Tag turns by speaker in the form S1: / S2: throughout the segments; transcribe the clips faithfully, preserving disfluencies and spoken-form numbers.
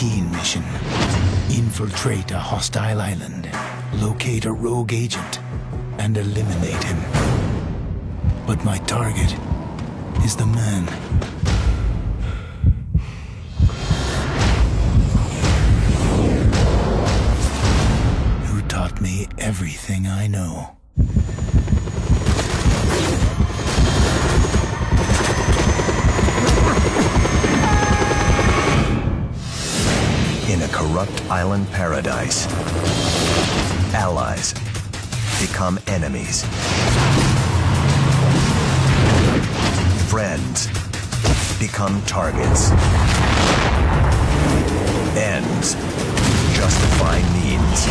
S1: routine mission. Infiltrate a hostile island, locate a rogue agent, and eliminate him. But my target is the man who taught me everything I know.
S2: In a corrupt island paradise, allies become enemies. Friends become targets. Ends justify means.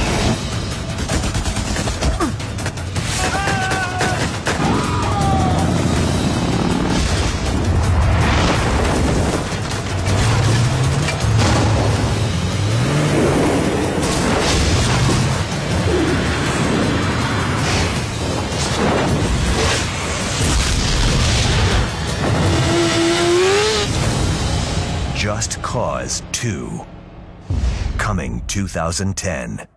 S2: Just Cause two, coming two thousand ten.